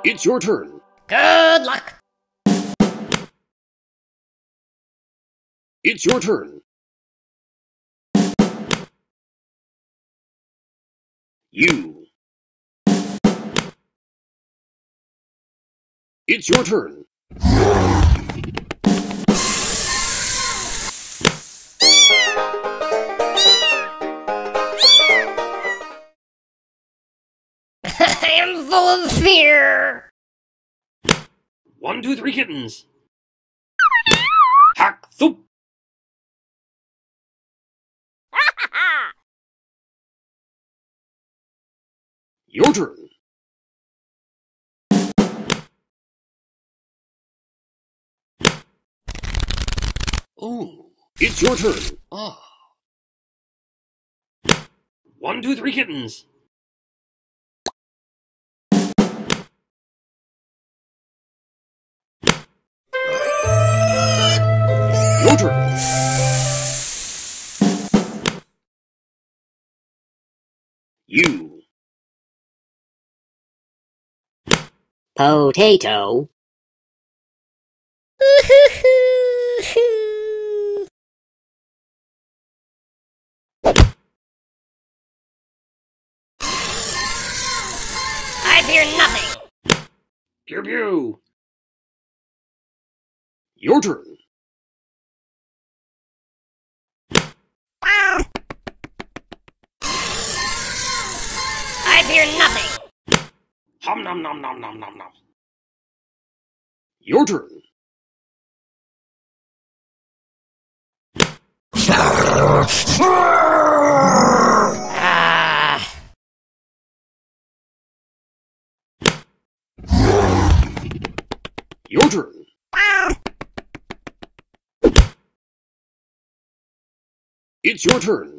It's your turn. Good luck. It's your turn. You. It's your turn. I am full of fear. 1, 2, 3 kittens. Hack thump. Your turn. Oh, it's your turn. Ah. 1, 2, 3 kittens. Your turn. You. Potato. I fear nothing. Pew pew. Your turn. I fear nothing. Hum nom nom nom nom nom nom. Your turn. Your turn. It's your turn.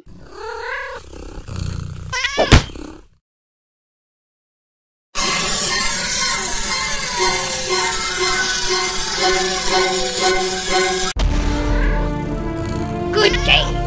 Good game.